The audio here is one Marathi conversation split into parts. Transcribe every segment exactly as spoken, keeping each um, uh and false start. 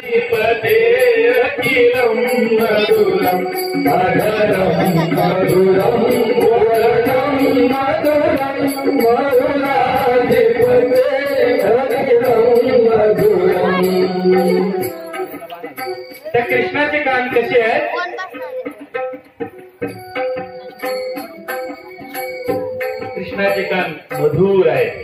अधिपते अखिलं मधुरं मधुरं मधुरं वर्णं मधुरं मधुराधिपते अखिलं मधुरं. त्या कृष्णाचे कान कसे आहेत? कृष्णाचे कान मधुर आहेत.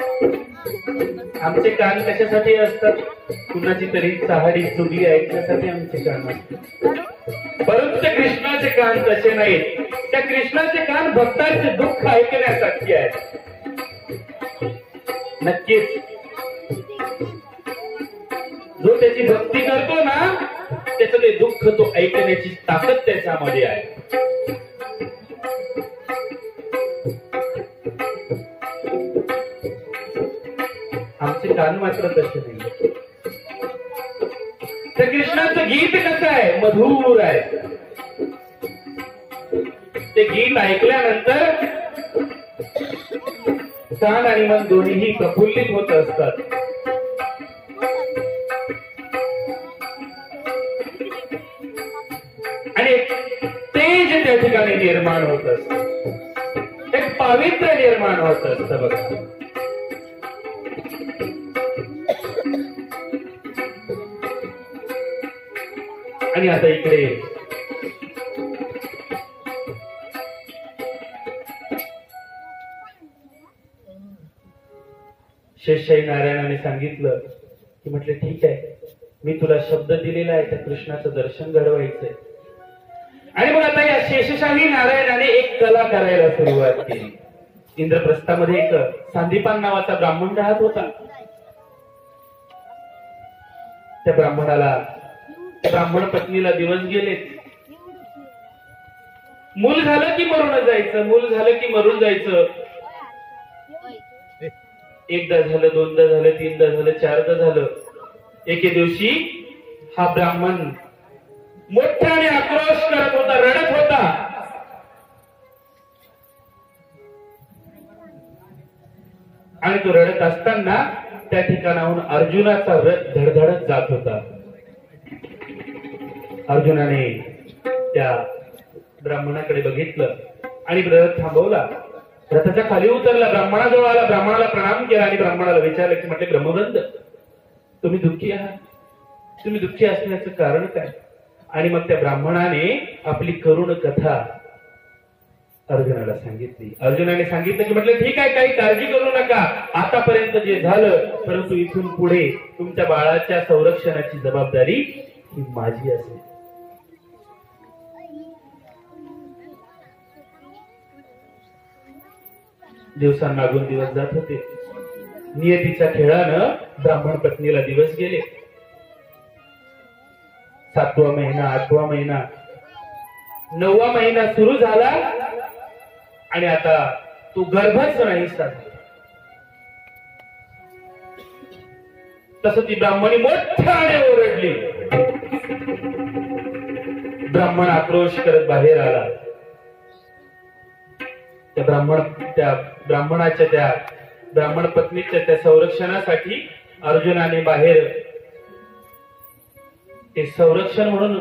आमचे कान कशासाठी असतात? कुणाची तरी चहाडी चुगली ऐकण्यासाठी आमचे कान असतात. परंतु त्या कृष्णाचे कान तसे नाहीत. त्या कृष्णाचे कान भक्तांचे दुःख ऐकण्यासाठी आहेत. नक्कीच जो त्याची भक्ती करतो ना त्याचं ते दुःख तो ऐकण्याची ताकद त्याच्यामध्ये आहे. आमचे कान मात्र तसे नाही. तर कृष्णाचं गीत कसं आहे? मधुर आहे. ते गीत ऐकल्यानंतर कान आणि मन दोन्हीही प्रफुल्लित होत असतात. आणि एक तेज त्या ठिकाणी निर्माण होत असत. एक पावित्र्य निर्माण होत असतं बघा. आणि आता इकडे शेषशाही नारायणाने सांगितलं की म्हटलं ठीक आहे, मी तुला शब्द दिलेला आहे त्या कृष्णाचं दर्शन घडवायचंय. आणि मग आता या शेषशाही नारायणाने एक कला करायला सुरुवात केली. इंद्रप्रस्थामध्ये एक सांदीपान नावाचा ब्राह्मण राहत होता. त्या ब्राह्मणाला ब्राह्मण पत्नीला दिवस गेले. मूल झालं की मरून जायचं, मूल झालं की मरून जायचं. एकदा झालं, दोनदा झालं, तीनदा झालं, चारदा झालं. एके दिवशी हा ब्राह्मण मोठ्याने आक्रोश करत होता, रडत होता. आणि तो रडत असताना त्या ठिकाणाहून अर्जुनाचा रथ धडधडत जात होता. अर्जुनाने त्या ब्राह्मणाकडे बघितलं आणि रथ थांबवला. रथाच्या खाली उतरला, ब्राह्मणाजवळ आला, ब्राह्मणाला प्रणाम केला आणि ब्राह्मणाला विचारलं की म्हटले ब्रह्मबंध, तुम्ही दुःखी आहात, तुम्ही दुःखी असण्याचं कारण काय? आणि मग त्या ब्राह्मणाने आपली करुण कथा अर्जुनाला सांगितली. अर्जुनाने सांगितलं की म्हटलं ठीक आहे, काही काळजी करू नका, आतापर्यंत जे झालं, परंतु इथून पुढे तुमच्या बाळाच्या संरक्षणाची जबाबदारी ही माझी असेल. दिवसांमागून दिवस जात होते. नियतीच्या खेळानं ब्राह्मण पत्नीला दिवस गेले. सातवा महिना, आठवा महिना, नववा महिना सुरू झाला आणि आता तो गर्भच नाही साधला. तसं ती ब्राह्मणी मोठ्याने ओरडली. ब्राह्मण आक्रोश करत बाहेर आला. त्या ब्राह्मण त्या ब्राह्मणाच्या त्या ब्राह्मण पत्नीच्या त्या संरक्षणासाठी अर्जुनाने बाहेर ते संरक्षण म्हणून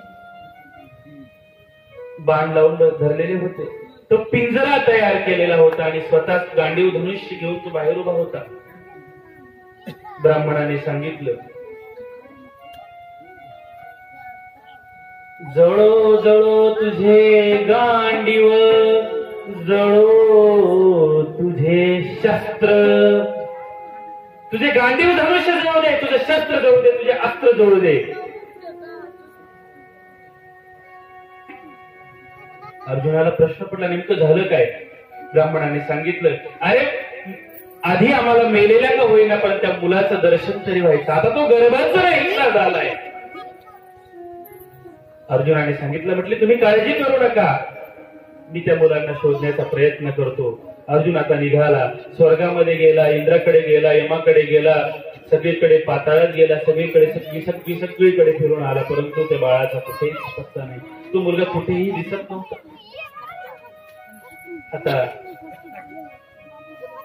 बाण लावून धरलेले होते. तो पिंजरा तयार केलेला होता आणि स्वतःच गांडीव धनुष्य घेऊन तो बाहेर उभा होता. ब्राह्मणाने सांगितलं, जळो जळो तुझे गांडीव, जळो तुझे शस्त्र. तुझे गांडीव धनुष्य जळू दे, तुझे शस्त्र जळू दे, तुझे अस्त्र जळू दे. अर्जुनाला प्रश्न पडला, नेमकं झालं काय? ब्राह्मणाने सांगितलं, अरे आधी आम्हाला मेलेल्या का होईना पण त्या मुलाचं दर्शन तरी व्हायचं, आता तो गर्भाचा हिस्सा झालाय. अर्जुनाने सांगितलं, म्हटले तुम्ही काळजी करू नका, मी त्या मुलांना शोधण्याचा प्रयत्न करतो. अर्जुन आता निघाला, स्वर्गामध्ये गेला, इंद्राकडे गेला, यमाकडे गेला, सगळीकडे पाताळात गेला, सगळीकडे सगळी सगळी सगळीकडे फिरून आला, परंतु त्या बाळाचा कुठेही पत्ता नाही. तो मुलगा कुठेही दिसत नव्हता. आता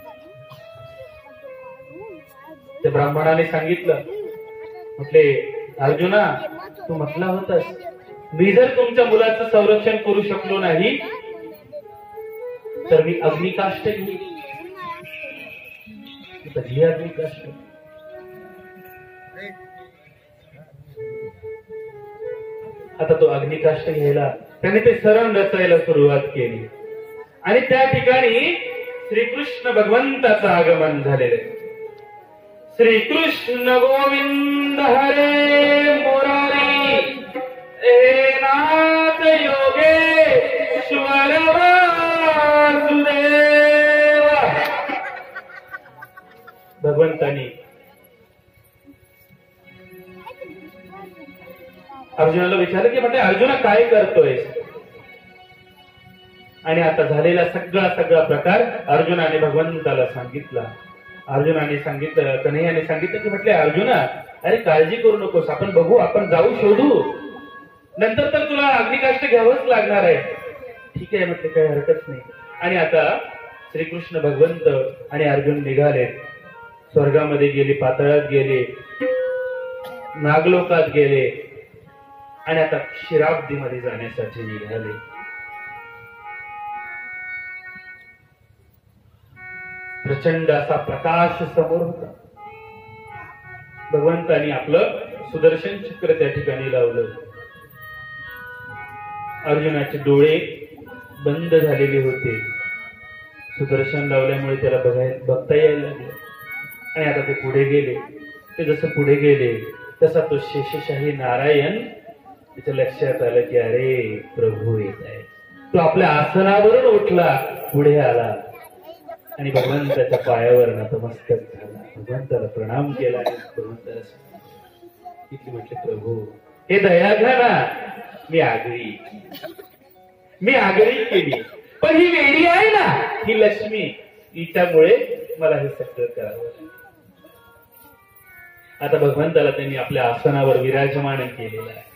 त्या ब्राह्मणाने सांगितलं, म्हटले अर्जुना, तू म्हटला होतास मी जर तुमच्या मुलाचं संरक्षण करू शकलो नाही तर मी अग्निकाष्ट घेईन. कधी अग्निकाष्ट? आता तो अग्निकाष्ट घ्यायला त्याने ते सरण रचायला सुरुवात केली आणि त्या ठिकाणी श्रीकृष्ण भगवंताचं आगमन झालेलं आहे. श्रीकृष्ण गोविंद हरे मुरारी हे नाथ योगेश्वर वासुदेव. भगवंतानी अर्जुनाला विचारलं की म्हणजे अर्जुना काय करतोय. आणि आता झालेला सगळा सगळा प्रकार अर्जुनाने भगवंताला सांगितला. अर्जुनाने सांगितलं, कन्हैयाने सांगितलं की म्हटले अर्जुना, अरे काळजी करू नकोस, आपण बघू, आपण जाऊ शोधू, नंतर तर तुला अग्निकाष्ट घ्यावंच लागणार आहे. ठीक आहे म्हटले, काही हरकत नाही. आणि आता श्रीकृष्ण भगवंत आणि अर्जुन निघाले, स्वर्गामध्ये गेले, पाताळात गेले, नागलोकात गेले आणि आता क्षीराब्दीमध्ये जाण्यासाठी निघाले. प्रचंड असा प्रकाश समोर होता. भगवंतानी आपलं सुदर्शन चक्र त्या ठिकाणी लावलं. अर्जुनाचे डोळे बंद झालेले होते. सुदर्शन लावल्यामुळे त्याला बघायला बघता यायला लागले. आणि आता ते पुढे गेले. ते जसं पुढे गेले तसा तो शेषशाही नारायण, त्याच्या लक्षात आलं की अरे प्रभू येत आहे. तो आपल्या आसनावरून उठला, पुढे आला आणि भगवंताच्या पायावर नतमस्तक झाला. भगवंताला प्रणाम केला आणि भगवंताला किती म्हटले, प्रभू हे दया घ्या ना, मी आगळी मी आगळी केली, पण ही वेडी आहे ना, ही लक्ष्मी, हिच्यामुळे मला हे सगळं करावं. आता भगवंताला त्यांनी आपल्या आसनावर विराजमान केलेलं आहे.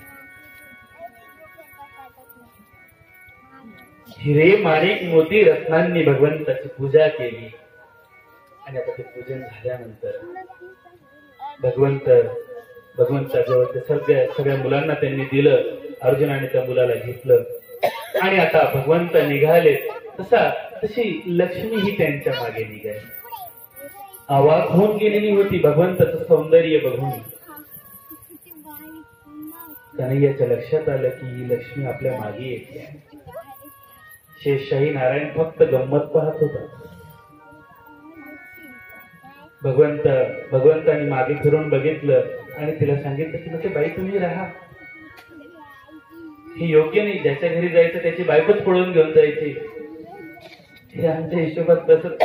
हिरे माणिक मोती रत्नांनी भगवंताची पूजा केली. आणि आता ते पूजन झाल्यानंतर भगवंत भगवंताजवळ ते सगळ्या सगळ्या मुलांना त्यांनी दिलं. अर्जुनाने त्या मुलाला घेतलं आणि आता भगवंत निघाले. तसा तशी लक्ष्मी ही त्यांच्या मागे निघाली. अवाक होऊन गेलेली होती भगवंताचं सौंदर्य बघून. कन्हैयाच्या लक्षात आलं की ही लक्ष्मी आपल्या मागे येते. शेषशाही नारायण फक्त गंमत पाहत होता. भगवंत भगवंतानी मागे फिरून बघितलं आणि तिला सांगितलं की म्हणजे बाई तुम्ही राहा, हे योग्य नाही. ज्याच्या घरी जायचं त्याची बायकोच पळून घेऊन जायची, हे आमच्या हिशोबात बसत.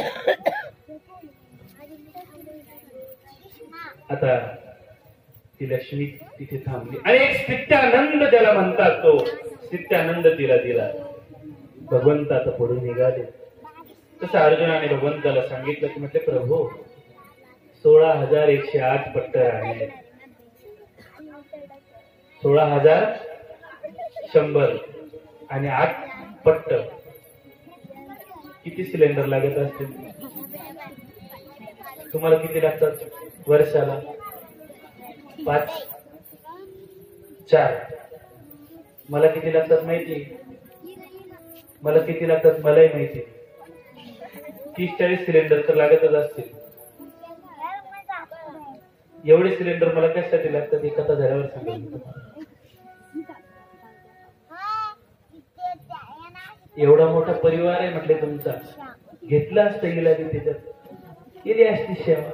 आता ती लक्ष्मी तिथे थांबली आणि एक स्थित्यानंद ज्याला म्हणतात तो स्थित्यानंद तिला दिला. भगवंत आता पुढे निघाले. तसं अर्जुनाने भगवंताला सांगितलं की म्हटले प्रभू सोळा हजार एकशे आठ पट्ट आहे, सोळा हजार शंभर आणि आठ पट्ट किती सिलेंडर लागत असतील? तुम्हाला किती लागतात वर्षाला? पाच चार. मला किती लागतात माहिती? मला किती लागतात मलाही माहिती. तीस चाळीस सिलेंडर तर लागतच असतील. एवढे सिलेंडर मला कशासाठी लागतात हे कथा झाल्यावर सांगेल. एवढा मोठा परिवार आहे म्हटले तुमचा, घेतला असतं गेला की त्याच्यात केली असती सेवा.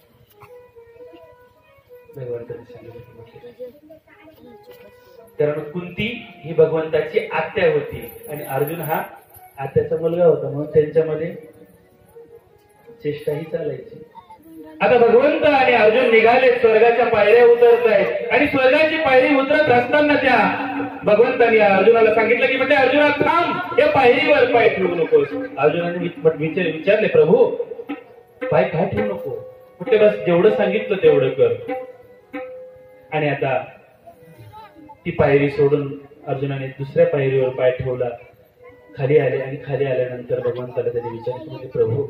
भगवंताने सांगितलं कारण कुंती ही भगवंताची आत्या होती आणि अर्जुन हा आत्याचा मुलगा होता, म्हणून त्यांच्यामध्ये चेष्टाही चालायची. आता भगवंत आणि अर्जुन निघाले, स्वर्गाच्या पायऱ्या उतरत आहेत आणि स्वर्गाची पायरी उतरत असताना त्या भगवंतांनी अर्जुनाला सांगितलं की म्हणजे अर्जुना थांब, या पायरीवर पाय ठेवू नकोस. अर्जुनाने विचारले प्रभू पाय काय ठेवू नको? म्हटले बस जेवढं सांगितलं तेवढं कर. आणि आता ती पायरी सोडून अर्जुनाने दुसऱ्या पायरीवर पाय ठेवला, खाली आले आणि खाली आल्यानंतर भगवंताला त्याने विचारले म्हणजे प्रभू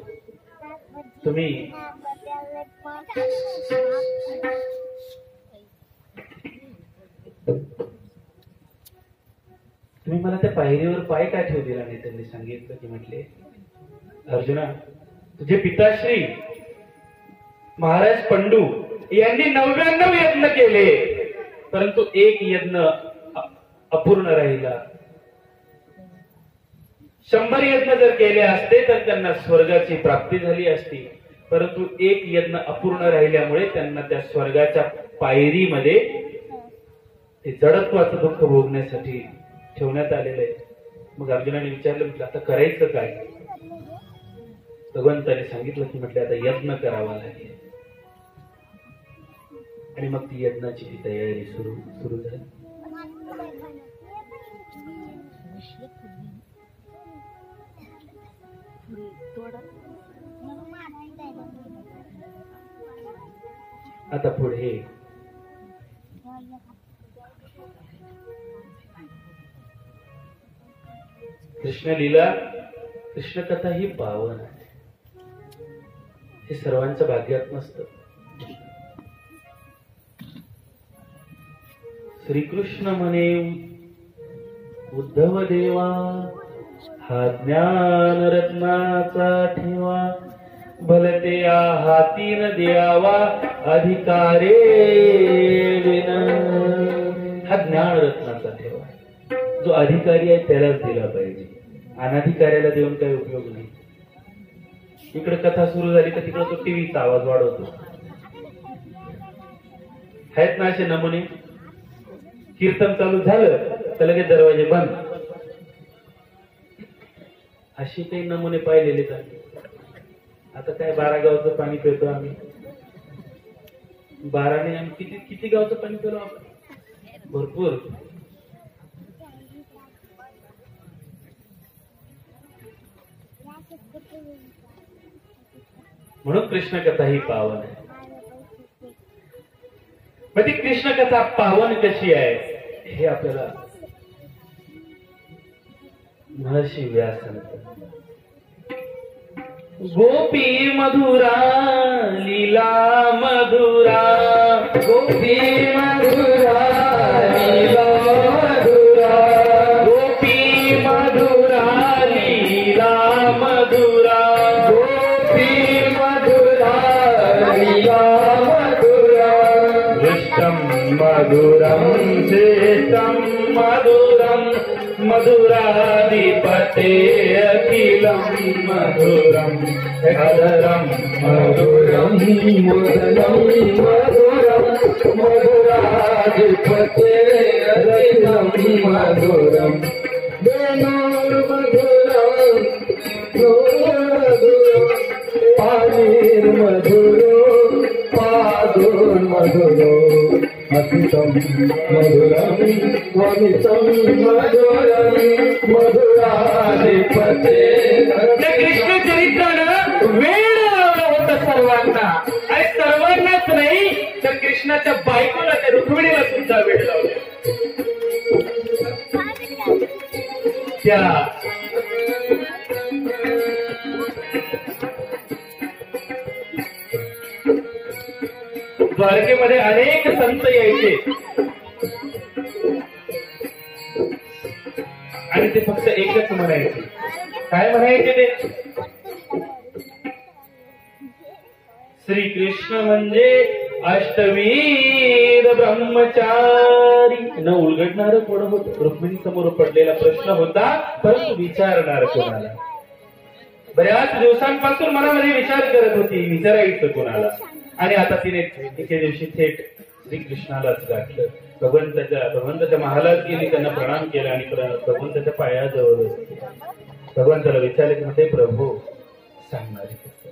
तुम्ही तुम्ही मला त्या पायरीवर पाय का ठेवू दिला नाही? त्यांनी सांगितलं की म्हटले, अर्जुना, तुझे पिताश्री महाराज पंडू यांनी नव्याण्णव यत्न केले, परंतु एक यज्ञ अपूर्ण राहिला. शंभर यज्ञ जर केले असते तर त्यांना स्वर्गाची प्राप्ती झाली असती, परंतु एक यज्ञ अपूर्ण राहिल्यामुळे त्यांना त्या स्वर्गाच्या पायरीमध्ये ते जडत्वाचं दुःख भोगण्यासाठी ठेवण्यात आलेलं आहे. मग अर्जुनाने विचारलं, म्हटलं आता करायचं काय? भगवंताने सांगितलं की म्हटलं आता यज्ञ करावा लागेल. आणि मग ती यज्ञाची ती तयारी सुरू सुरू झाली. आता पुढे कृष्ण लीला, कृष्ण कथा ही पावन आहे. हे सर्वांचं भाग्यात नसतं. श्रीकृष्ण म्हणे, उद्धव देवा, हा ज्ञान रत्नाचा ठेवा, भलते हाती न द्यावा अधिकारे विन. हा ज्ञान रत्नाचा ठेवा, जो अधिकारी आहे त्यालाच दिला पाहिजे. अनाधिकाऱ्याला देऊन काही उपयोग नाही. इकडे कथा सुरू झाली तर तिकडे तो टीव्हीचा आवाज वाढवतो. आहेत ना असे नमुने? कीर्तन चालू झालं तर लगेच दरवाजे बंद. अशी काही नमुने पाहिलेले का? आता काय बारा गावचं पाणी पितो आम्ही. बाराने आम्ही किती किती गावचं पाणी पिलो आपण? भरपूर. म्हणून कृष्ण कथा ही पावन आहे. मग ती कृष्ण कथा पावन कशी आहे हे आपल्याला महर्षी व्यास सांगतात. गोपी मधुरा लीला मधुरा, गोपी मधुरा लीला मधुरा, गोपी मधुरा लीला मधुरा, गोपी मधुरा लीला मधुरा, दृष्टं मधुरं श्रेष्ठं मधुरं, मधुराधिपते अखिलं मधुरं, अधरं मधुरं मुदलं मधुरं, मधुराधिपते अखिलं मधुरं, वेणुर्मधुरं मधुरं, पाणिर्मधुरो पादोर्मधुरो, असितं मधुरं वमितं मधुरं, मधुराधिपते. कृष्ण चरित्रानं वेळ लावला होता सर्वांना. आणि सर्वांनाच नाही तर कृष्णाच्या बायकोला, त्या रुक्मिणीला सुद्धा वेळ लावला. त्या द्वारकेमध्ये अनेक संत यायचे आणि ते फक्त एकच म्हणायचे. काय म्हणायचे ते? श्रीकृष्ण म्हणजे अष्टवीर ब्रह्मचारी. न उलगडणार कोण होत? रुक्मिणी समोर पडलेला प्रश्न होता, परंतु विचारणार कोणाला? बऱ्याच दिवसांपासून मनामध्ये विचार करत होती, विचारायचं कोणाला? आणि आता तिने एके दिवशी थेट श्रीकृष्णालाच गाठलं. भगवंताच्या भगवंताच्या महालात गेली, त्यांना प्रणाम केला आणि भगवंताच्या पायाजवळ भगवंताला विचारले की म्हणते, प्रभू सांगणारे कसं?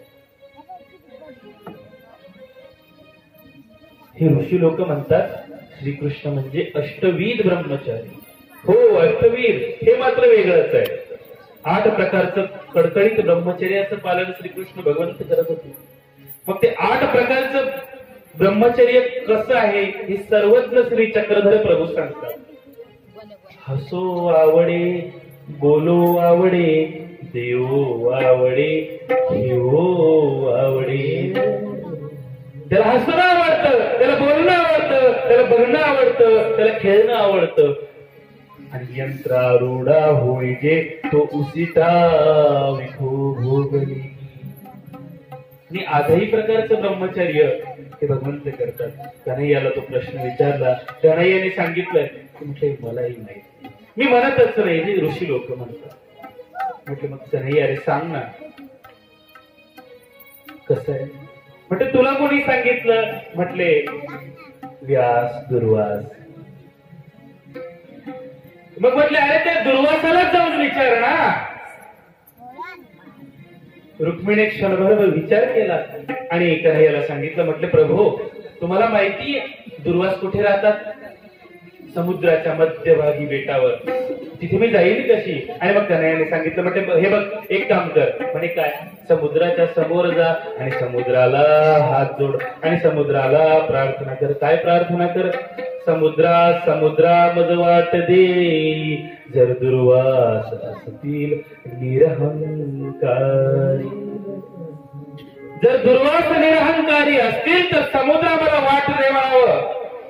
हे ऋषी लोक म्हणतात श्रीकृष्ण म्हणजे अष्टविध ब्रह्मचारी. हो, अष्टवीर हे मात्र वेगळंच आहे. आठ प्रकारचं कडकडीत ब्रह्मचर्याचं पालन श्रीकृष्ण भगवंत करत होते. मग ते आठ प्रकारचं ब्रह्मचर्य कसं आहे हे सर्वज्ञ श्री चक्रधर प्रभू सांगतात. हसो आवडे, बोलो आवडे, देवो आवडे, घेवो आवडे. त्याला हसणं आवडतं, त्याला बोलणं आवडतं, त्याला बघणं आवडतं, त्याला खेळणं आवडतं. आणि यंत्रारूढा होय जे तो उसिता विठो भोगली. आणि आजही प्रकारचं ब्रह्मचर्य हे भगवंत करतात. कन्हैयाला तो प्रश्न विचारला, कन्हैयाने सांगितलं की म्हटलं मलाही माहिती, मी म्हणतच नाही, हे ऋषी लोक म्हणतात. म्हटलं मग कन्हैया अरे सांग ना कसं आहे. म्हटलं तुला कोणी सांगितलं. म्हटले व्यास दुर्वास. मग म्हटले अरे त्या दुर्वासाला जाऊन विचार ना. रुक्मिणी क्षणभर विचार केला आणि कन्हैयाला सांगितलं. म्हटले प्रभू तुम्हाला माहिती दुर्वास कुठे राहतात. समुद्राच्या मध्यभागी बेटावर. तिथे मी जाईल कशी. आणि मग कन्हैयाने सांगितलं म्हटले हे बघ एक काम कर. म्हणे काय. समुद्राच्या समोर जा आणि समुद्राला हात जोड आणि समुद्राला प्रार्थना कर. काय प्रार्थना कर. समुद्रा समुद्रा मज वाट दे जर दुर्वास असतील निरहंकारी. जर दुर्वास निरहंकारी असतील तर समुद्रा मला वाट दे म्हणावं.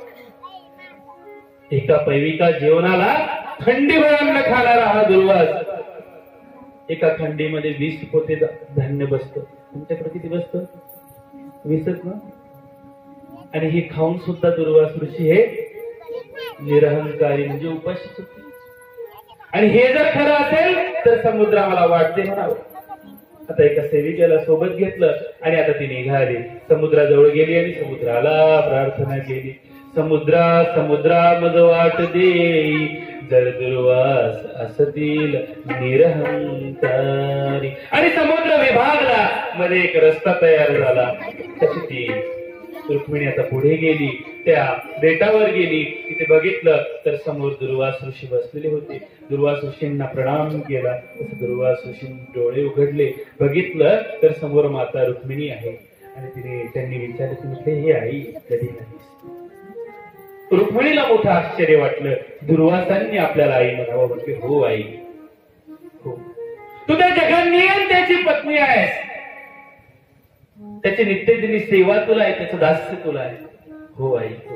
एका पैविका जेवणाला थंडी भरून खाणारा हा दुर्वास एका थंडीमध्ये वीस पोते धान्य बसतं. तुमच्याकडे किती बसतं. वीसच ना. आणि हे खाऊन सुद्धा दुर्वास ऋषी हे निरहंकारी म्हणजे उपाशीच होते. आणि हे जर खरं असेल तर समुद्र मला वाटते म्हणावं. आता एका सेविकेला सोबत घेतलं आणि आता ती निघाली. समुद्राजवळ गेली आणि समुद्राला प्रार्थना केली. समुद्रा समुद्रा मज वाट दे जर दुर्वास असतील निरहंकारी. आणि समुद्र विभागला मध्ये एक रस्ता तयार झाला. तशी ती रुक्मिणी आता पुढे गेली. त्या बेटावर गेली. तिथे बघितलं तर समोर दुर्वास ऋषी बसलेले होते. दुर्वास ऋषींना प्रणाम केला. तसं दुर्वास ऋषींनी डोळे उघडले. बघितलं तर समोर माता रुक्मिणी आहे. आणि तिने त्यांनी विचारलं की म्हटले हे आई कधी नाही. रुक्मिणीला मोठं आश्चर्य वाटलं. दुर्वासांनी आपल्याला आई म्हणावं. म्हटले हो आई हो. तू त्या जगन्नियंत्याची पत्नी आहेस. त्याची नित्यदिनी सेवा तुला आहे. त्याचं दास्य तुला आहे. हो आई हो.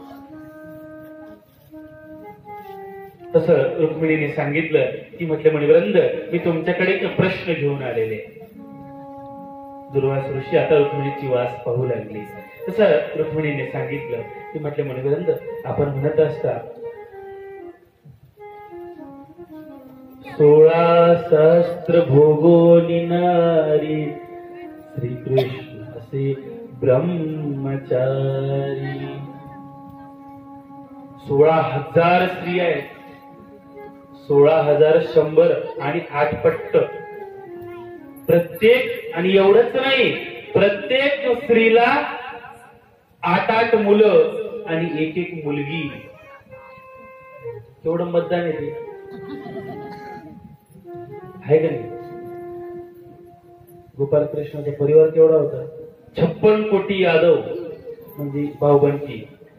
तसं रुक्मिणीने सांगितलं की म्हटले मणिवृंद मी तुमच्याकडे एक प्रश्न घेऊन आलेले. दुर्वास ऋषी आता रुक्मिणीची वास पाहू लागली. तसं रुक्मिणीने सांगितलं की म्हटले मणिवृंद आपण म्हणत असता सोळा सहस्त्र भोगोनी नारी श्रीकृष्ण असे ब्रह्मचारी. सोळा हजार स्त्री आहेत. सोळा हजार शंभर आणि आठ पट्ट. प्रत्येक आणि एवढंच नाही प्रत्येक स्त्रीला आठ आठ मुलं आणि एक एक मुलगी. एवढं मतदान आहे आहे का नाही. गोपालकृष्णाचा परिवार केवढा होता. छप्पन कोटी यादव म्हणजे भाऊबंदी.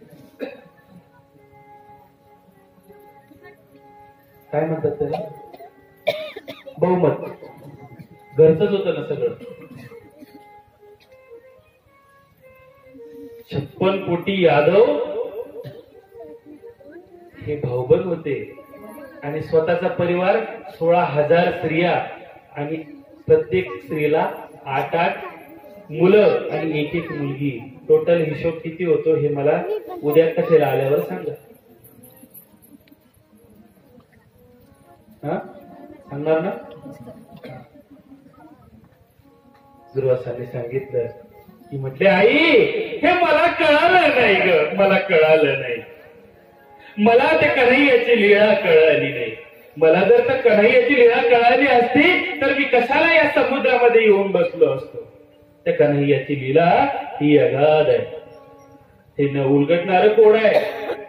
काय म्हणतात त्याला बहुमत. घरचंच होतं ना सगळं. छप्पन कोटी यादव हे भाऊबंद होते. आणि स्वतःचा परिवार सोळा हजार स्त्रिया आणि प्रत्येक स्त्रीला आठ आठ मुलं आणि एक एक मुलगी. टोटल हिशोब किती होतो हे मला उद्या कथेला आल्यावर सांगा. हा सांगणार ना. दुर्वासाने सांगितलं की म्हटले आई हे मला कळालं नाही ग. मला कळालं नाही. मला त्या कन्हैयाची लीळा कळाली नाही. मला जर तर कन्हैयाची लीळा कळाली असती तर मी कशाला या समुद्रामध्ये येऊन बसलो असतो. त्या कन्हैयाची लीला ही अगाध आहे. हे न उलगडणारं कोण आहे.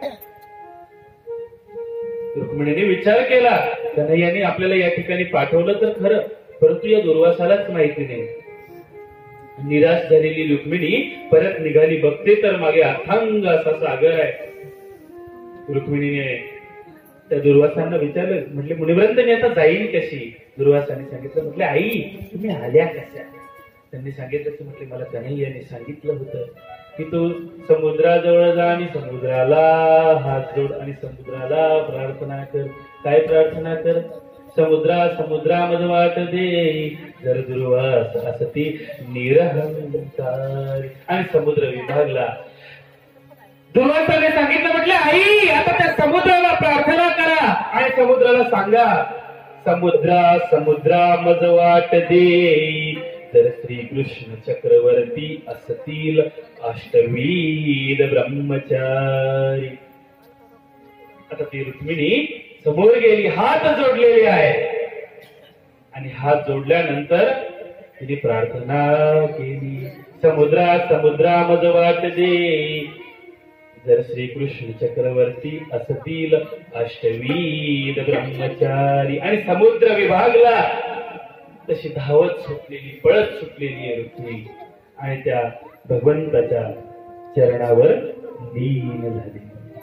रुक्मिणीने विचार केला कन्हैयाने आपल्याला या ठिकाणी पाठवलं तर खरं, परंतु या दुर्वासालाच माहिती नाही. निराश झालेली रुक्मिणी परत निघाली. बघते तर मागे अथांग असा सागर आहे. रुक्मिणीने त्या दुर्वासांना विचारलं म्हटले मुनिवृंद मी आता जाईन कशी. दुर्वासाने सांगितलं म्हटले आई तुम्ही आल्या कशा. त्यांनी सांगितलं की म्हटले मला कन्हैयाने सांगितलं होतं की तू समुद्राजवळ जा आणि समुद्राला हात जोड आणि समुद्राला प्रार्थना कर. काय प्रार्थना कर? समुद्रा समुद्रा मज वाट दे जर दुर्वास असती निरहंकार. आणि समुद्र विभागला. दुर्वासाने सांगितलं, म्हटलं आई आता त्या समुद्राला प्रार्थना करा आणि समुद्राला सांगा, समुद्रा समुद्रा मज वाट दे जर श्रीकृष्ण चक्रवर्ती असतील अष्टविध ब्रह्मचारी. आता ती रुक्मिणी समोर गेली, हात जोडलेले आहे आणि हात जोडल्यानंतर तिने प्रार्थना केली, समुद्रा समुद्रा मज वाट दे जर श्रीकृष्ण चक्रवर्ती असतील अष्टविध ब्रह्मचारी. आणि समुद्र विभागला. तशी धावत सुटलेली, पळत सुटलेली आहे रुक्मिणी आणि त्या भगवंताच्या चरणावर लीन झाली.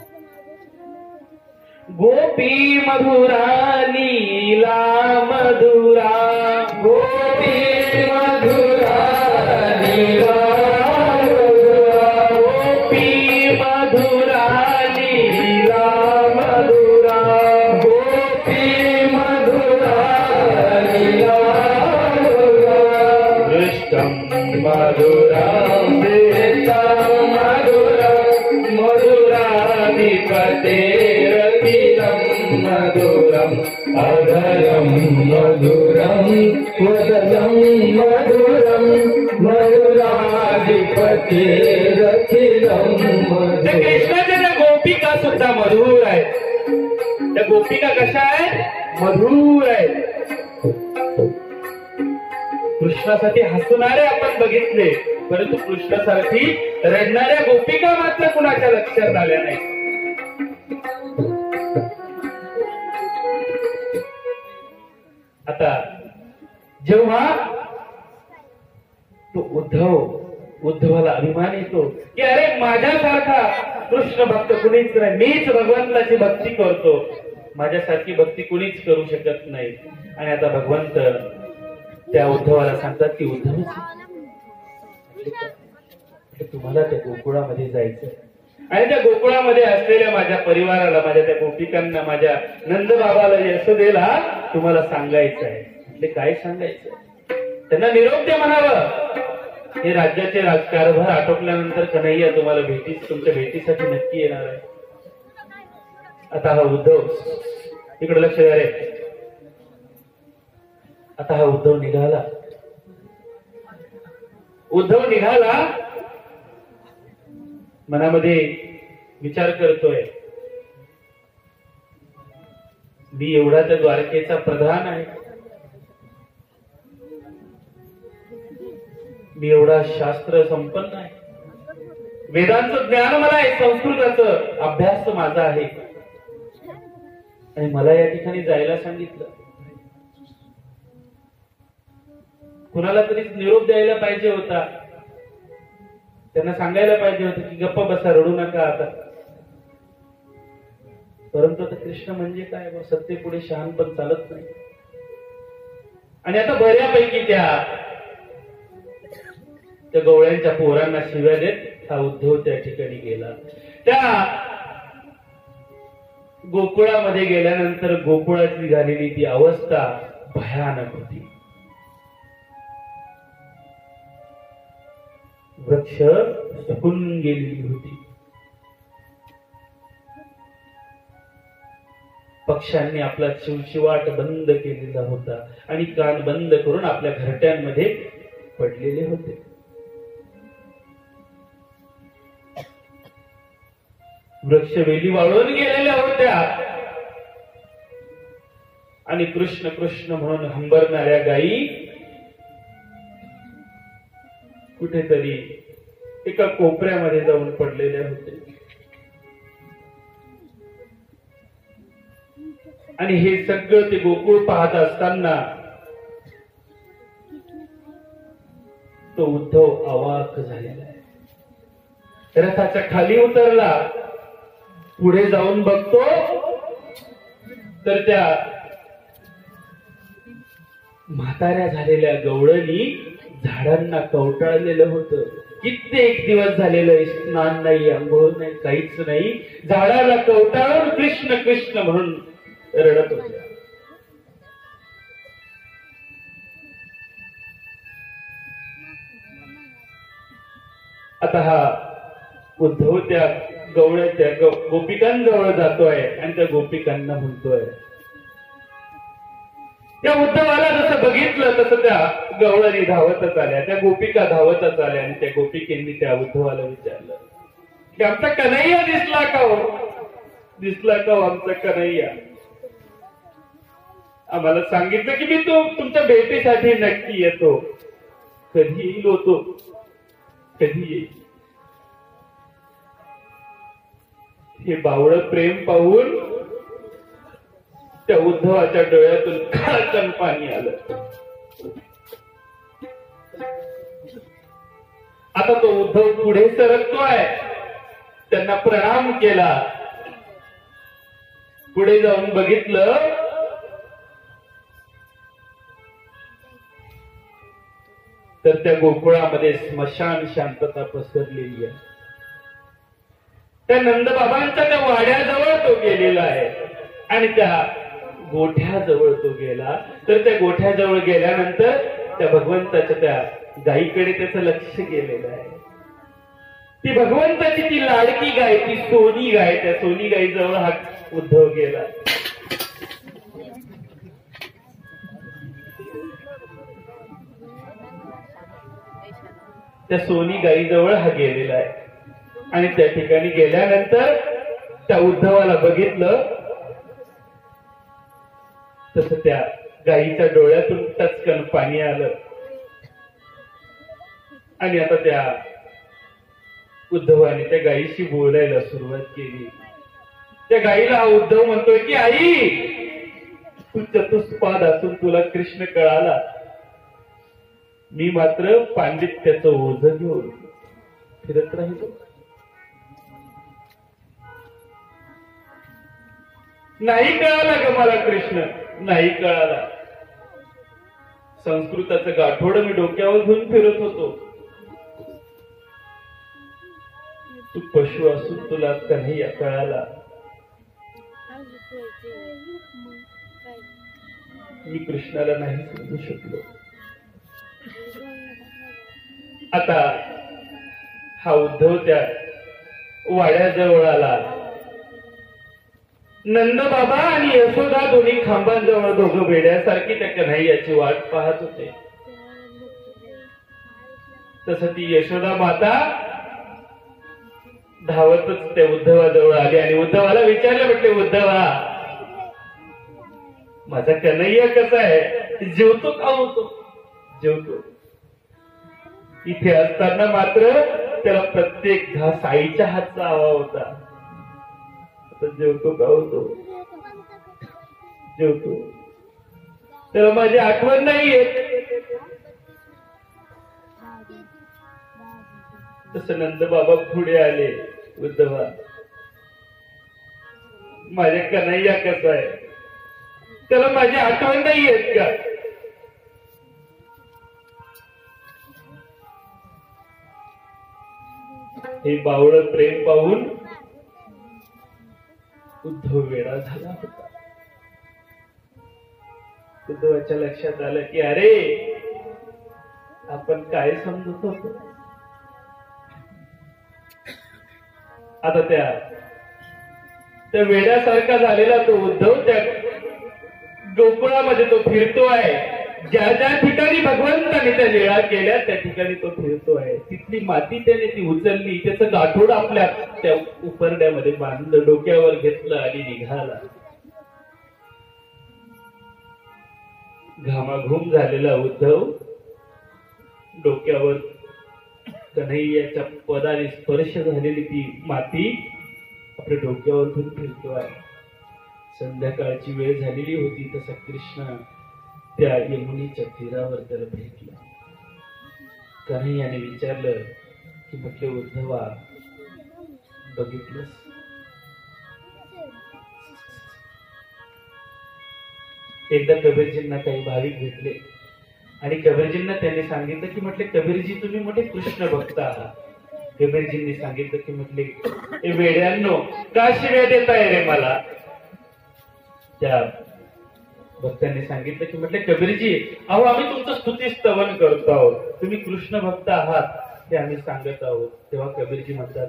गोपी मधुरा लीला मधुरा, गोपी मधुरा लीला मधुरा, गोपी मधुरा लीला मधुरा, गोपी मधुरा लीला मधुरा, दृष्टं मधुरा देतं मधुरा मधुराधिपते मधुरम अधरम मधुरम वदनम मधुरम मधुराधिपते रथिरम. कृष्णाच्या त्या गोपिका सुद्धा मधुर आहेत. त्या गोपिका कशा आहेत? मधुर आहेत. कृष्णासाठी हसणारे आपण बघितले, परंतु कृष्णासाठी रडणाऱ्या गोपिका मात्र कुणाच्या लक्षात आल्या नाही. आता जेव्हा तो उद्धव उद्धवाला अभिमान येतो की अरे माझ्यासारखा कृष्ण भक्त कुणीच नाही, मीच भगवंताची भक्ती करतो, माझ्यासारखी भक्ती कुणीच करू शकत नाही. आणि आता भगवंत त्या उद्धवाला सांगतात की उद्धव तुम्हाला त्या गोकुळामध्ये जायचं आणि त्या गोकुळामध्ये असलेल्या माझ्या परिवाराला, माझ्या त्या गोपिकांना, माझ्या नंदबाबाला, यशोदेला तुम्हाला सांगायचं आहे. म्हणजे काय सांगायचं? त्यांना निरोप द्या म्हणावं. हे राज्याचे राजकारभार आटोपल्यानंतर कन्हैया तुम्हाला भेटीस तुमच्या भेटीसाठी नक्की येणार आहे. आता हा उद्धव, इकडे लक्ष द्या रे. आता हा उद्धव निघाला. उद्धव निघाला मनामध्ये विचार करतोय, मी एवढा तर द्वारकेचा प्रधान आहे, मी एवढा शास्त्र संपन्न आहे, वेदांचं ज्ञान मला आहे, संस्कृताचं अभ्यास माझा आहे आणि मला या ठिकाणी जायला सांगितलं. कुणाला तरी निरोप द्यायला पाहिजे होता, त्यांना सांगायला पाहिजे होतं की गप्पा बसा, रडू नका आता. परंतु आता कृष्ण म्हणजे काय, सत्य पुढे शहाणपण चालत नाही. आणि आता बऱ्यापैकी त्या त्या गवळ्यांच्या पोरांना शिव्या देत हा उद्धव त्या ठिकाणी गेला. त्या गोकुळामध्ये गेल्यानंतर गोकुळाची झालेली ती अवस्था भयानक होती. वृक्ष सुकून गेलेली होती. पक्ष्यांनी आपला चिवचिवाट बंद केलेला होता आणि कान बंद करून आपल्या घरट्यांमध्ये पडलेले होते. वृक्ष वेली वाळून गेलेल्या होत्या आणि कृष्ण कृष्ण म्हणून हंबरणाऱ्या गायी कुठेतरी एका कोपऱ्यामध्ये जाऊन पडलेल्या होते. आणि हे सगळं ते गोकुळ पाहत असताना तो उद्धव अवाक झालेला आहे. रथाच्या खाली उतरला, पुढे जाऊन बघतो तर त्या म्हाताऱ्या झालेल्या गवळणी झाडांना कवटाळलेलं होतं. कित्येक दिवस झालेलं स्नान नाही, अंघोळ नाही, काहीच नाही. झाडाला कवटाळून कृष्ण कृष्ण म्हणून रडत होत्या. आता हा उद्धव त्या गवळ्याच्या गोपिकांजवळ जातोय आणि त्या गोपिकांना म्हणतोय. त्या उद्धवाला जसं बघितलं तसं त्या गवळणी धावतच आल्या, त्या गोपिका धावतच आल्या आणि त्या गोपिकेंनी त्या उद्धवाला विचारलं की आमचा कन्हैया दिसला का हो, दिसला का हो आमचा कन्हैया? आम्हाला सांगितलं की मी तो तुमच्या भेटीसाठी नक्की येतो. कधी येईल होतो, कधी येईल? हे बावळ प्रेम पाहून त्या उद्धवाच्या डोळ्यातून खाळकन पाणी आलं. आता तो उद्धव पुढे सरकतोय, त्यांना प्रणाम केला. पुढे जाऊन बघितलं तर त्या गोकुळामध्ये स्मशान शांतता पसरलेली आहे. त्या नंदबाबांच्या त्या वाड्याजवळ तो गेलेला आहे आणि त्या गोठ्याजवळ तो गेला. तर त्या गोठ्याजवळ गेल्यानंतर त्या भगवंताच्या त्या गायीकडे त्याचं लक्ष गेलेलं आहे. ती भगवंताची ती लाडकी गाय, ती सोनी गाय, त्या सोनी गायीजवळ हा उद्धव गेला. त्या सोनी गायीजवळ हा गेलेला आहे आणि त्या ठिकाणी गेल्यानंतर त्या उद्धवाला बघितलं तसं त्या गायीच्या डोळ्यातून टचकन पाणी आलं आणि आता त्या उद्धवाने त्या गायीशी बोलायला सुरुवात केली. त्या गायीला हा उद्धव म्हणतोय की आई, तू चतुष्पाद असून तुला कृष्ण कळाला, मी मात्र पांडित्याचं ओझ घेऊन फिरत राहिलो. नाही कळाला ग मला कृष्ण, नाही कळाला. संस्कृताचं गाठोड मी डोक्यावर घेऊन फिरत होतो. तू पशु असून तुला कन्हैया कळाला, मी कृष्णाला नाही समजू शकलो. आता हा उद्धव त्या वाड्याजवळ आला. नंदबाबा आणि यशोदा दोन्ही खांबांजवळ दोघं वेड्यासारखी त्या कन्हैयाची वाट पाहत होते. तसं ती यशोदा माता धावतच त्या उद्धवाजवळ आली आणि उद्धवाला विचारलं, म्हटले उद्धवा, माझा कन्हैया कसा आहे, जेवतो का होतो? जेवतो. इथे असताना मात्र त्याला प्रत्येक घास आईच्या हातचा हवा होता. आता जेवतो का होतो? जेवतो. त्याला माझी आठवण नाही येत. तसं नंदबाबा पुढे आले, उद्धवा, माझ्या कन्हैया कसा आहे, त्याला माझी आठवण नाही येत का? हे बावळ प्रेम पाहून उद्धव वेडा झाला होता. उद्धवाच्या लक्षात आलं की अरे, आपण काय समजत होतो. आता त्या त्या वेड्यासारखा झालेला तो उद्धव त्या गोकुळामध्ये तो फिरतो आहे. ज्या ज्या ठिकाणी भगवंताने त्या लीळा केल्या त्या ठिकाणी तो फिरतो आहे. तिथली माती त्याने ती उचलली, त्याचं गाठोड आपल्या त्या उपरड्यामध्ये बांधलं, डोक्यावर घेतलं आणि निघाला. घामाघूम झालेला उद्धव डोक्यावर कन्हैयाच्या पदाने स्पर्श झालेली ती माती आपल्या डोक्यावर घेऊन फिरतो आहे. संध्याकाळची वेळ झालेली होती. तसा कृष्ण त्या यमुनेच्या तीरावर त्याला भेटला. कन्हैयाने विचारलं की म्हटले उद्धवा, बघितलंस? एकदा कबीरजींना काही भाविक भेटले आणि कबीरजींना त्यांनी सांगितलं की म्हटले कबीरजी तुम्ही मोठे कृष्ण भक्त आहात. कबीरजींनी सांगितलं की म्हटले हे वेड्यांनो का शिव्या देताय रे मला. त्या भक्तांनी सांगितलं की म्हटले कबीरजी अहो आम्ही तुमचं स्तुती स्तवन करतो आहोत, तुम्ही कृष्ण भक्त आहात ते आम्ही सांगत आहोत. तेव्हा कबीरजी म्हणतात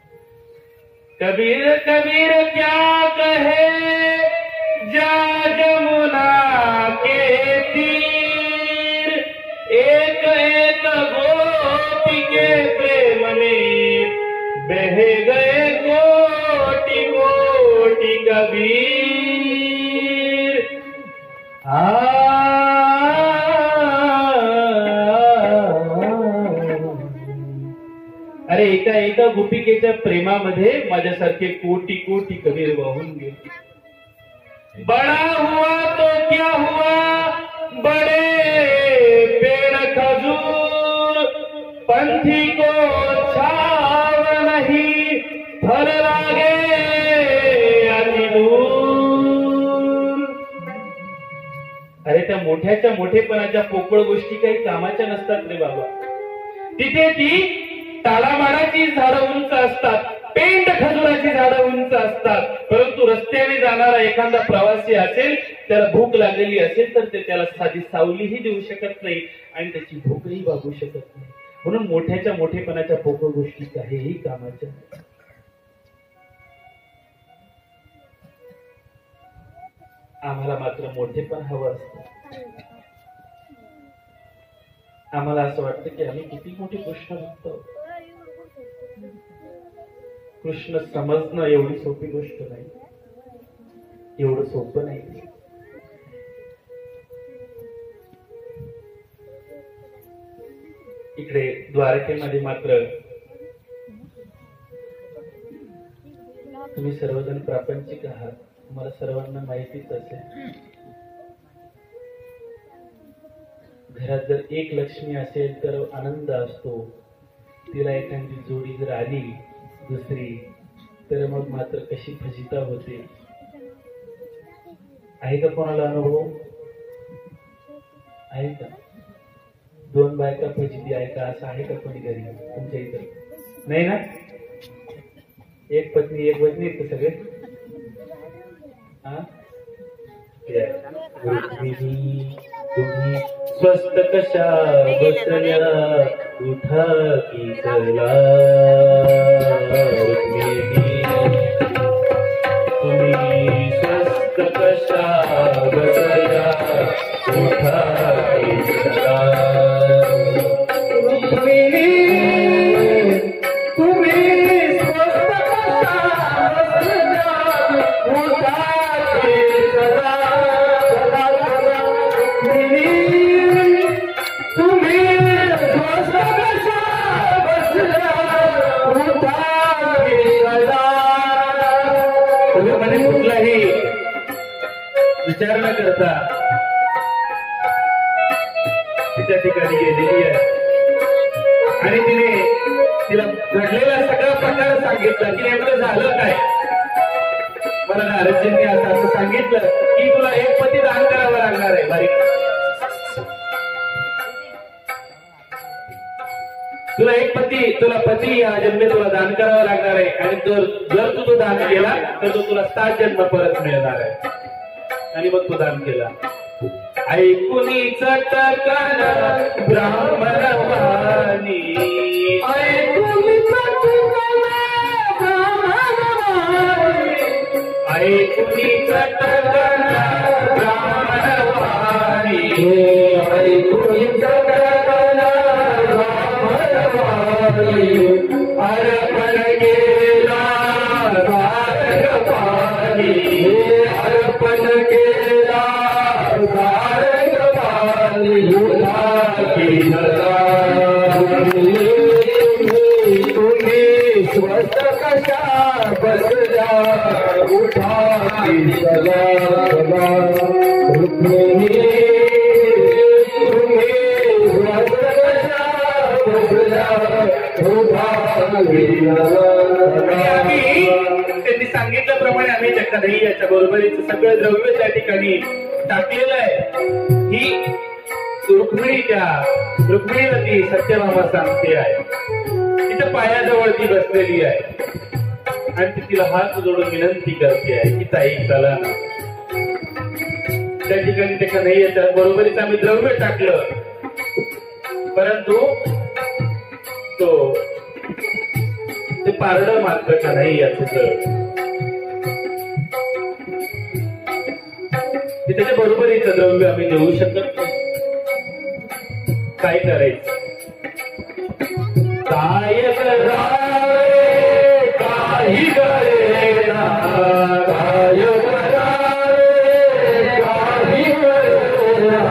कबीर कबीर क्या कहे जा जमुना के तीर, एक एक गोपी के प्रेम में बह गए कोटि कोटि कबीर. आ अरे एका एका गोपिकेच्या प्रेमामध्ये माझ्यासारखे कोटी कोटी कबीर वाहून गेले. बड़ा हुआ तो क्या हुआ बड़े पेड़ खजूर, पंथी को छाव नहीं फल लागे अति दूर. अरे त्या मोठ्याच्या मोठेपणाच्या पोकळ गोष्टी काही कामाच्या नसतात रे बाबा. तिथे ती ताडामाडाची झाडं उंच असतात, पेंड खजुराची झाडं उंच असतात, परंतु रस्त्याने जाणारा एखादा प्रवासी असेल त्याला भूक लागलेली असेल तर ते त्याला साधी सावलीही देऊ शकत नाही आणि त्याची भूकही भागू शकत नाही. म्हणून मोठ्याच्या मोठेपणाच्या पोकळ गोष्टी काहीही कामाच्या. आम्हाला मात्र मोठेपण हवं असतं. आम्हाला असं वाटतं की आम्ही किती मोठे कृष्ण भक्त आहोत. कृष्ण समजणं एवढी सोपी गोष्ट नाही, एवढं सोपं नाही. इकडे द्वारकेमध्ये मात्र तुम्ही सर्वजण प्रापंचिक आहात, तुम्हाला सर्वांना माहितीच असेल. घरात जर एक लक्ष्मी असेल तर आनंद असतो, तिला एखादी जोडी जर आली दुसरी तर मग मात्र कशी फजिता होते. आहे का कोणाला अनुभव आहे का? दोन बायका फजिती आहे का असं आहे का कोणी घरी तुमच्या इथं? नाही ना? एक पत्नी एक पत्नी आहेत का सगळे? हा तुम्ही स्वस्त कशा बसल्या उठा की चला, तुम्ही स्वस्त कशा बसल्या उठा की चला, विचार न करता तिच्या ठिकाणी गेलेली आहे आणि तिने तिला घडलेला सगळा प्रकार सांगितला की नेमकं झालं काय. मला नारदजींनी असं असं सांगितलं की तुला एक पती दान करावं लागणार आहे. बारीक तुला एक पती तुला पती या जन्मे तुला दान करावं लागणार आहे आणि जर जर तू तो दान केला तर तो तुला सात जन्म परत मिळणार आहे. आणि मग तो दान केला. ऐकुनी चटकन ब्राह्मण वाणी, ऐकुनी चटकन ब्राह्मण वाणी, ऐकुनी चटकन ब्राह्मण वाणी, ऐकुनी चटकन ब्राह्मण वाणी, अर्पण केला भारत पाणी, अर्पण केला भारत पाणी, तुम्ही स्वस्त कशा बसल्या उठा की चला, रुक्मिणी तुम्ही स्वस्त कशा बसल्या उठा की चला. त्यांनी सांगितल्याप्रमाणे आम्ही चक्कादही याच्या बरोबरीचं सगळं द्रव्य त्या ठिकाणी टाकलेलं आहे. ही रुक्मिणीच्या रुक्मिणीला ती सत्यभामा सांगते आहे. तिच्या पायाजवळ ती बसलेली आहे आणि ती तिला हात जोडून विनंती करते आहे की ताई चला ना. त्या ठिकाणी ते कन्हैयाच्या बरोबरीच आम्ही द्रव्य टाकलं, परंतु तो ते पारडं मात्र कन्हैयाचं जड. त्याच्या बरोबरीचं द्रव्य आम्ही देऊ शकत नाही. काय करायचं? काय करावे काही करेना, काय करावे काही करेना,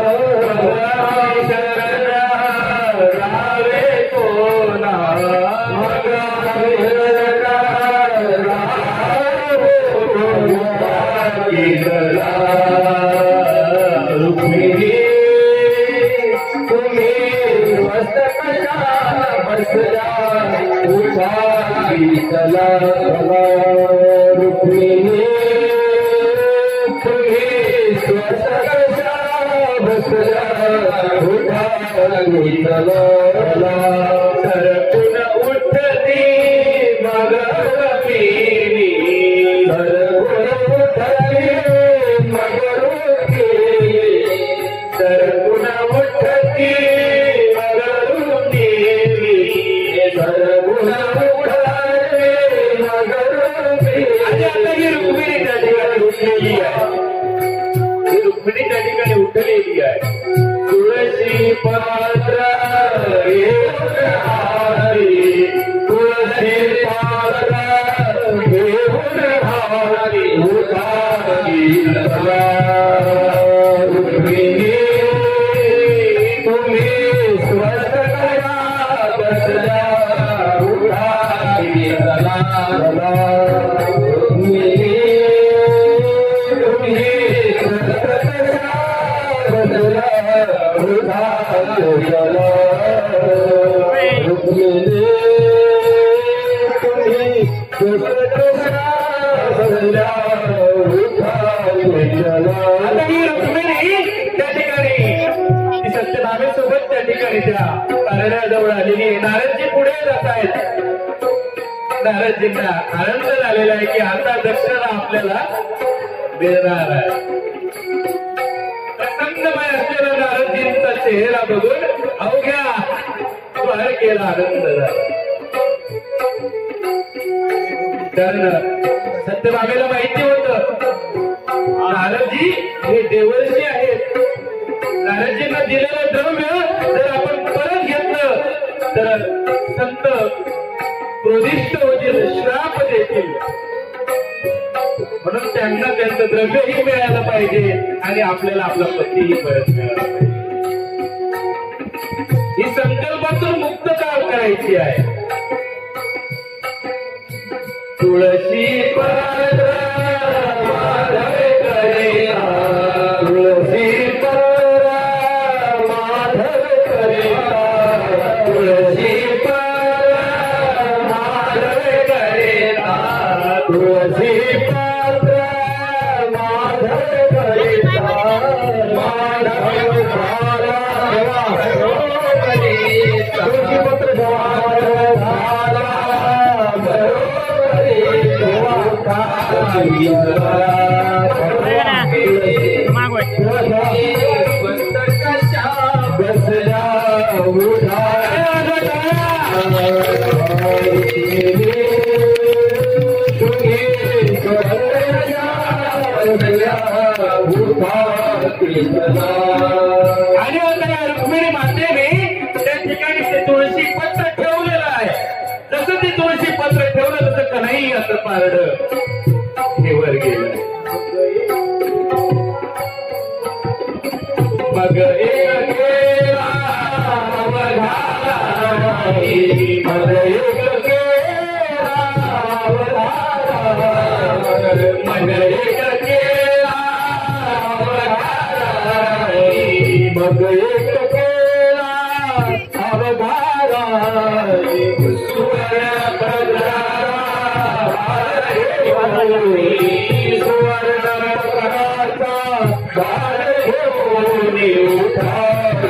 शरण रावे कोणा रुक्मिणी तुम्ही मस्तकला बसला उठाई चला. रुक्मिणी तुम्ही मस्तकला बसला उठाई चला. सरकुन उठती मग रुक्मिणी, सरकुन उठती मग रुक्मिणी, सरकुन उठती मग रुक्मिणी, सरकुन उठती मग रुक्मिणी. आणि आता ही रुक्मिणी त्या ठिकाणी उठलेली आहे. ही रुक्मिणी त्या ठिकाणी उठलेली आहे. तुळशी पात्र घेऊन हारी, तुळशी पात्र घेऊन हारी उठाई चला. रुक्मिणी तुम्ही स्वस्थ करा बसला उठाई चला. रुक्मिणी तुम्ही स्वस्थ करा बसला उठाई चला. रुक्मिणी तुम्ही स्वस्थ करा बसला उठाई चला. आता ही रुक्मिणी त्या ठिकाणी ती सत्यभामेसोबत त्या ठिकाणी त्या पारण्याजवळ आलेली आहे. नारदजी पुढे जात आहेत. नारदजींना आनंद झालेला आहे की आता दक्षिणा आपल्याला देणार आहे. प्रसन्नमय असलेला नारदजींचा चेहरा बघून अवघ्या द्वारकेला आनंद झाला. कारण सत्यभामेला माहिती होतं नारदजी हे देवर्षी आहेत. नारदजींना दिलेलं द्रव्य जर आपण परत घेतलं तर संत क्रोधिष्ठ होतील, श्राप देतील. म्हणून त्यांना त्यांचं द्रव्यही मिळायला पाहिजे आणि आपल्याला आपला पतीही परत मिळाला पाहिजे. ही संकल्पातून मुक्तता करायची आहे. तुळशी पात्र माधव करेना, तुळशी पात्र माधव करेना, तुळशी पात्र माधव करेना, तुळशी पात्र माधव करेना, माधव तुळशी पत्र बसला आणि आता रुक्मिणी मातेने त्या ठिकाणी ते तुळशी पत्र ठेवलेलं आहे. जसं ते तुळशी पत्र ठेवलं तसं कन्हैया असं पारड हे वर गेलं. मग एक केला अवधारी, मग एक केला अवधारी, मग एक केला अवधारी, मग एक केला अवधारी. सुवर्ण भद्रा सुवर्ण पत्राचा भार घेऊन उठा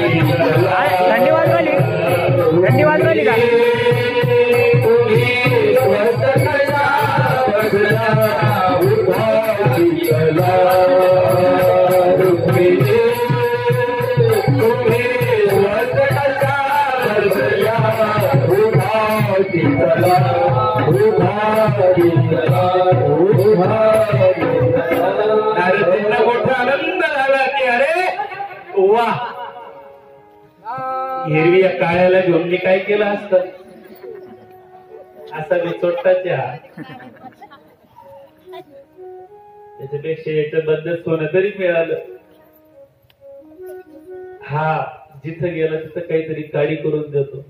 तुम्ही वसटाच्या बसल्या उभा चितला उभा चितला उभा नारदजींना मोठा आनंद झाला की अरे वा, हिरवी या काळ्याला घेऊन मी काय केलं असतं, असा मी चोट्टाच्या त्याच्यापेक्षा याचं बद्दल सोनं तरी मिळालं. हा जिथं गेला तिथं काहीतरी काडी करून देतो.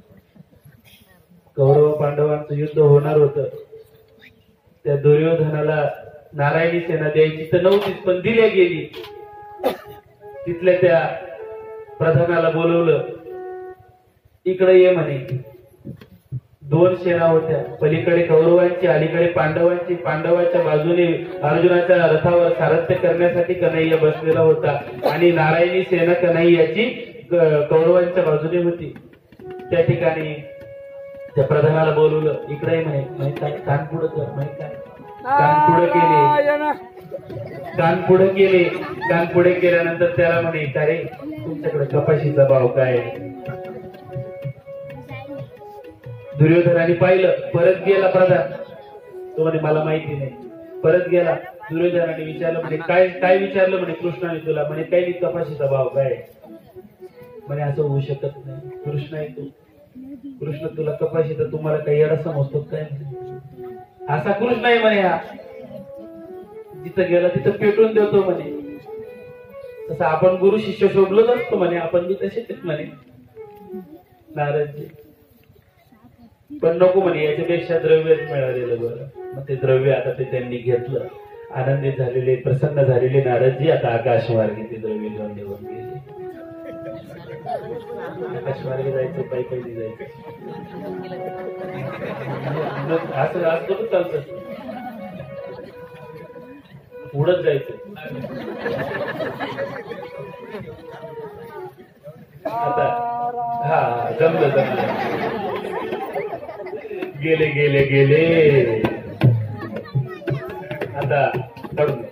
कौरव पांडवांचं युद्ध होणार होतं, त्या दुर्योधनाला नारायणी सेना द्यायची तर नव्हतीच, पण दिल्या गेली. तिथल्या त्या प्रधानाला बोलवलं, इकडे ये म्हणे. दोन सेना होत्या, पलीकडे कौरवांची, अलीकडे पांडवांची. पांडवाच्या बाजूने अर्जुनाच्या रथावर सारथ्य करण्यासाठी कन्हैया बसलेला होता आणि नारायणी सेना कन्हैयाची कौरवांच्या बाजूने होती. त्या ठिकाणी त्या प्रधानाला बोलवलं, इकडे म्हणे. माहित काय, कान पुढं कर. माहित काय, कान पुढं केले, कान पुढे केले. कान पुढे केल्यानंतर त्याला म्हणे, का रे तुमच्याकडे कपाशीचा भाव काय? दुर्योधनाने पाहिलं, परत गेला प्रधान. तो म्हणे मला माहिती नाही. परत गेला. दुर्योधनाने विचारलं, म्हणजे काय काय विचारलं म्हणे कृष्णाने तुला? म्हणे काही नाही, कपाशीचा भाव काय? म्हणे असं होऊ शकत नाही, कृष्ण आहे तू. कृष्ण तुला कपाशी, तर तुम्हाला काही येडा समजतो काय? असा कृष्ण आहे म्हणे हा. जिथं गेला तिथं पेटून देतो म्हणे. तसं आपण गुरु शिष्य शोभलोच असतो म्हणे, आपण बी तसेच म्हणे नारदजी. पण नको म्हणे, याच्यापेक्षा द्रव्यच मिळालेलं बरं. मग ते द्रव्य आता ते त्यांनी घेतलं. आनंदित झालेले, प्रसन्न झालेले नारदजी आता आकाशमार्गे ते द्रव्य घेऊन निघून गेले. आकाशमार्गे जायचं, पायी पायी जायचं, असं असं चालतं. उडत जायचं. आता हा जमलं जमलं. गेले गेले गेले. आता काढून